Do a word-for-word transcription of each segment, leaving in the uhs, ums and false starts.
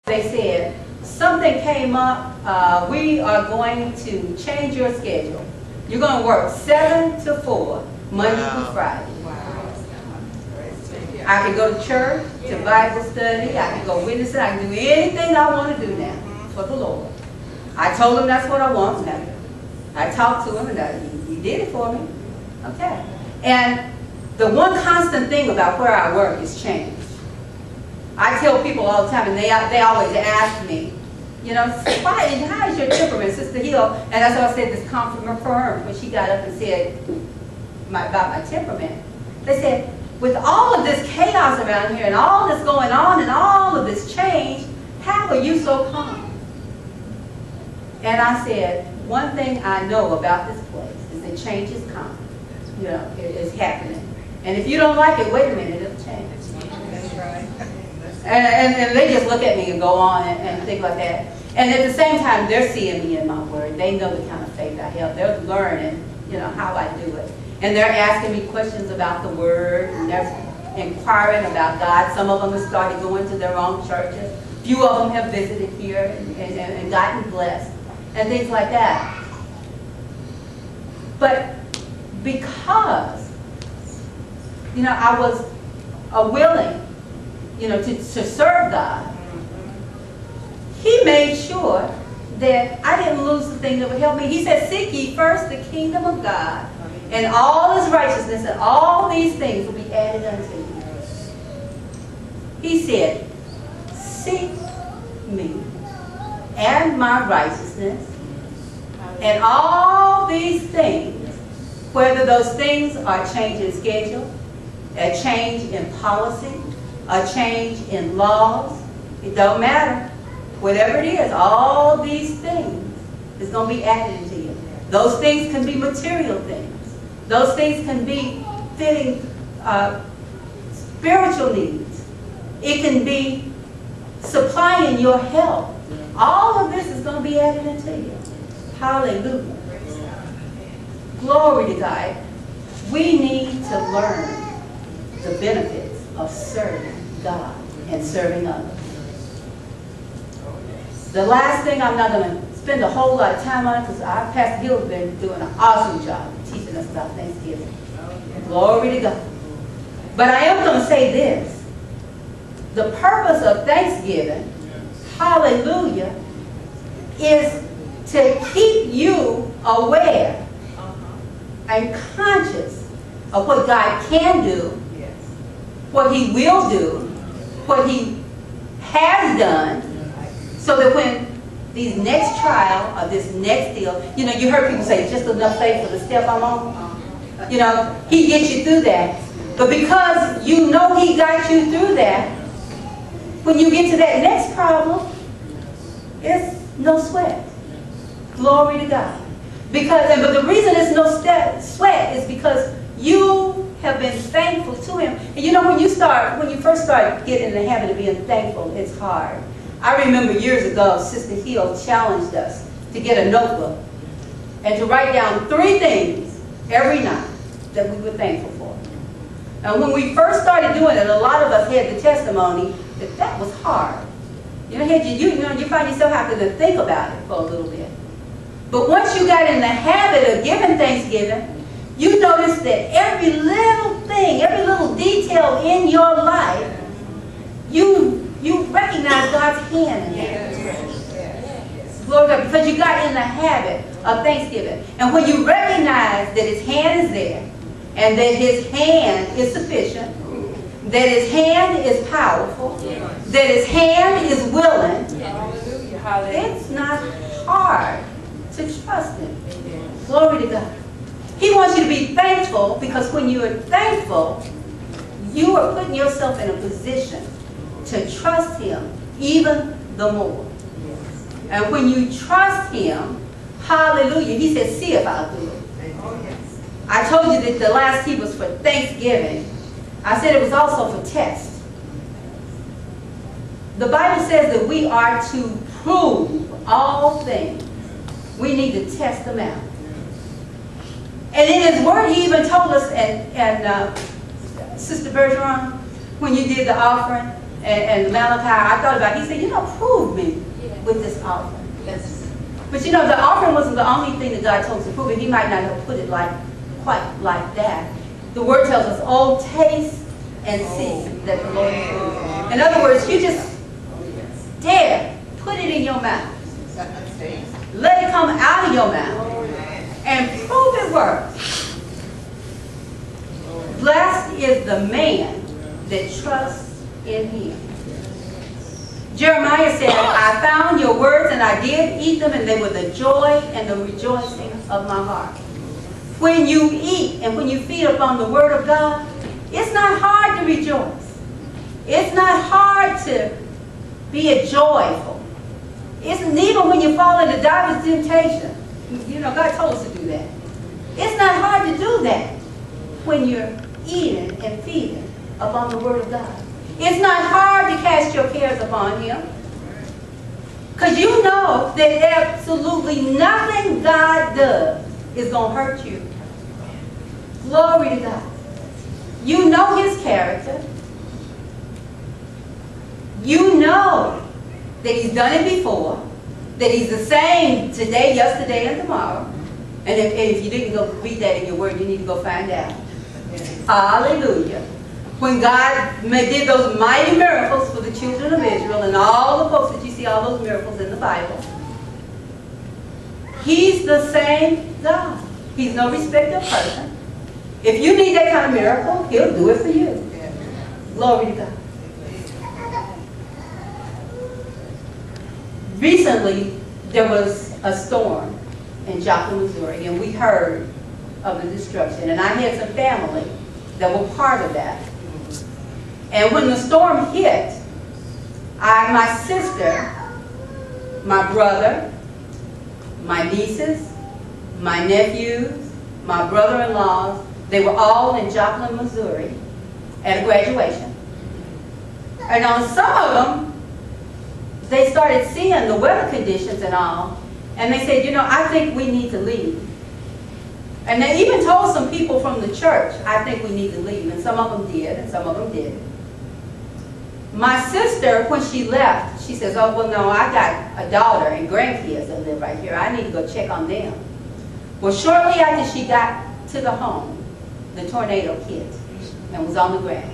They said, something came up, uh, we are going to change your schedule. You're going to work seven to four, Monday Wow. through Friday. Wow. I can go to church, to Bible study, I can go witnessing, I can do anything I want to do now for the Lord. I told him that's what I want now. I talked to him and I, he, he did it for me. Okay. And the one constant thing about where I work is change. I tell people all the time, and they, they always ask me, you know, why, how is your temperament, Sister Hill? And that's what I said this compliment for her when she got up and said my, about my temperament. They said, with all of this chaos around here and all this going on and all of this change, how are you so calm? And I said, one thing I know about this place is that change is coming. You know, it is happening. And if you don't like it, wait a minute, it'll change. That's right. And, and, and they just look at me and go on and, and think like that. And at the same time, they're seeing me in my word. They know the kind of faith I have. They're learning, you know, how I do it. And they're asking me questions about the word, and they're inquiring about God. Some of them have started going to their own churches. Few of them have visited here and, and, and gotten blessed, and things like that. But because, you know, I was a willing, you know, to, to serve God, he made sure that I didn't lose the thing that would help me. He said, seek ye first the kingdom of God and all his righteousness, and all these things will be added unto you. He said, seek me and my righteousness, and all these things, whether those things are a change in schedule, a change in policy, a change in laws, it don't matter. Whatever it is, all these things is going to be added into you. Those things can be material things. Those things can be fitting uh, spiritual needs. It can be supplying your health. All of this is going to be added into you. Hallelujah. Glory to God. We need to learn the benefits of serving God and serving others. The last thing, I'm not going to spend a whole lot of time on it because our Pastor Hill has been doing an awesome job of teaching us about Thanksgiving. Glory to God. But I am going to say this. The purpose of Thanksgiving, hallelujah, is to keep you aware and conscious of what God can do, what he will do, what he has done, so that when these next trial or this next deal, you know, you heard people say, just enough faith for the step I'm on. You know, he gets you through that. But because you know he got you through that, when you get to that next problem, it's no sweat. Glory to God. Because, and but the reason it's no step, sweat is because you have been thankful to him. And you know, when you start, when you first start getting in the habit of being thankful, it's hard. I remember years ago, Sister Hill challenged us to get a notebook and to write down three things every night that we were thankful for. And when we first started doing it, a lot of us had the testimony that that was hard. You know, you, you know, you find yourself having to think about it for a little bit. But once you got in the habit of giving Thanksgiving, you notice that every little thing, every little detail in your life, you you recognize God's hand in that. Glory to God, because you got in the habit of Thanksgiving. And when you recognize that his hand is there, and that his hand is sufficient, that his hand is powerful, that his hand is willing, it's not hard to trust him. Glory to God. He wants you to be thankful, because when you are thankful, you are putting yourself in a position to trust him even the more. And when you trust him, hallelujah, he said, see if I'll do it. I told you that the last key was for Thanksgiving. I said it was also for test. The Bible says that we are to prove all things. We need to test them out. And in his word, he even told us, and, and uh, Sister Bergeron, when you did the offering, and, and Malachi, I thought about it. He said, you know, prove me with this offering. But you know, the offering wasn't the only thing that God told us to prove it. He might not have put it like quite like that. The word tells us, oh, taste and see that the Lord is good. In other words, you just dare put it in your mouth. Let it come out of your mouth and prove it works. Blessed is the man that trusts in him. Jeremiah said, I found your words and I did eat them, and they were the joy and the rejoicing of my heart. When you eat and when you feed upon the word of God, it's not hard to rejoice. It's not hard to be a joyful. It's even when you fall into diverse temptation. You know, God told us to do that. It's not hard to do that when you're eating and feeding upon the word of God. It's not hard to cast your cares upon him. Because you know that absolutely nothing God does is going to hurt you. Glory to God. You know his character. You know that he's done it before. That he's the same today, yesterday, and tomorrow. And if, and if you didn't go read that in your word, you need to go find out. Hallelujah. When God did those mighty miracles for the children of Israel, and all the folks that you see, all those miracles in the Bible, he's the same God. He's no respecter of person. If you need that kind of miracle, he'll do it for you. Glory to God. Recently, there was a storm in Joplin, Missouri, and we heard of the destruction. And I had some family that were part of that. And when the storm hit, I, my sister, my brother, my nieces, my nephews, my brother-in-laws, they were all in Joplin, Missouri at a graduation. And on some of them, they started seeing the weather conditions and all, and they said, you know, I think we need to leave. And they even told some people from the church, I think we need to leave. And some of them did, and some of them didn't. My sister, when she left, she says, oh, well, no, I got a daughter and grandkids that live right here. I need to go check on them. Well, shortly after she got to the home, the tornado hit and was on the ground.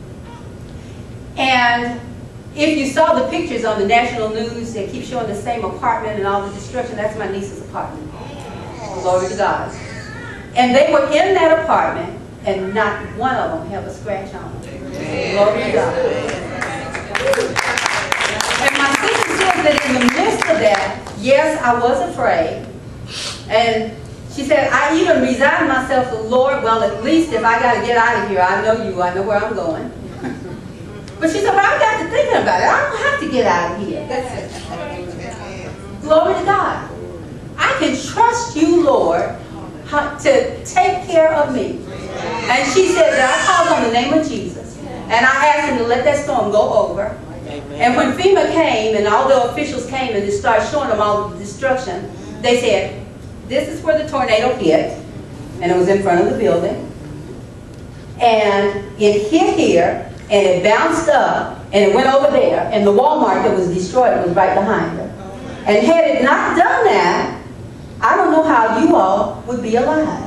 And if you saw the pictures on the national news, they keep showing the same apartment and all the destruction. That's my niece's apartment. Glory to God. And they were in that apartment, and not one of them have a scratch on them. Glory to God. And my sister said that in the midst of that, yes, I was afraid. And she said, I even resigned myself to the Lord. Well, at least if I got to get out of here, I know you. I know where I'm going. But she said, well, I got to thinking about it. I don't have to get out of here. Glory to God. I can trust you, Lord, to take care of me. And she said that I called on the name of Jesus. And I asked him to let that storm go over. And when FEMA came and all the officials came and they started showing them all the destruction, they said, this is where the tornado hit. And it was in front of the building. And it hit here, and it bounced up, and it went over there, and the Walmart that was destroyed was right behind it. And had it not done that, I don't know how you all would be alive.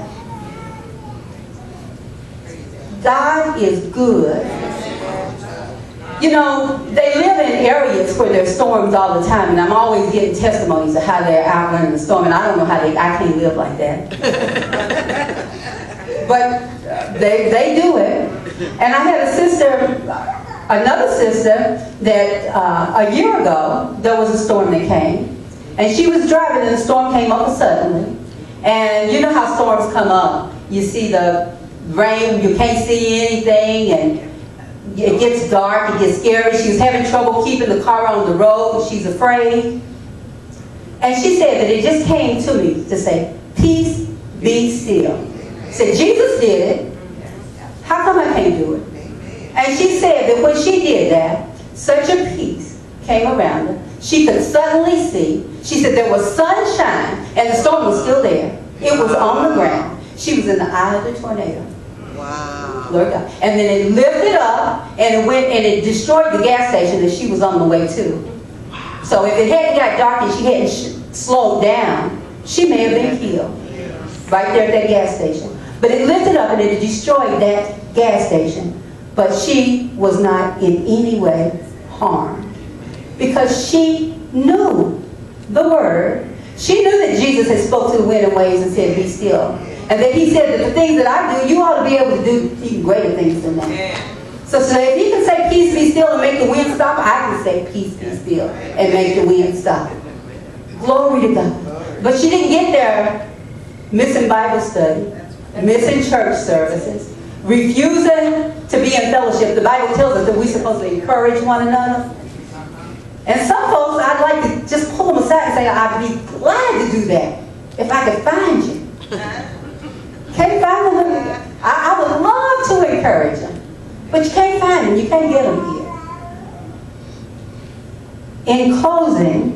God is good. You know, they live in areas where there's storms all the time, and I'm always getting testimonies of how they're outrunning the storm, and I don't know how they, I can't live like that. But they, they do it. And I had a sister, another sister, that uh, a year ago, there was a storm that came, and she was driving, and the storm came up suddenly. And you know how storms come up. You see the rain, you can't see anything, and it gets dark, it gets scary. She was having trouble keeping the car on the road. She's afraid. And she said that it just came to me to say, peace, be still. Said, Jesus did it. How come I can't do it? And she said that when she did that, such a peace came around her. She could suddenly see. She said there was sunshine, and the storm was still there. It was on the ground. She was in the eye of the tornado. Wow. Glory to God. And then it lifted up and it went and it destroyed the gas station that she was on the way to. So if it hadn't got dark and she hadn't sh slowed down, she may have been killed right there at that gas station. But it lifted up and it destroyed that gas station. But she was not in any way harmed because she knew the word. She knew that Jesus had spoke to the wind and waves and said, be still. And that he said that the things that I do, you ought to be able to do even greater things than that. So, so if he can say peace be still and make the wind stop, I can say peace be still and make the wind stop. Glory to God. But she didn't get there missing Bible study, missing church services, refusing to be in fellowship. The Bible tells us that we're supposed to encourage one another. And some folks, I'd like to just pull them aside and say, I'd be glad to do that if I could find you. Can't find them. I, I would love to encourage them. But you can't find them. You can't get them here. In closing,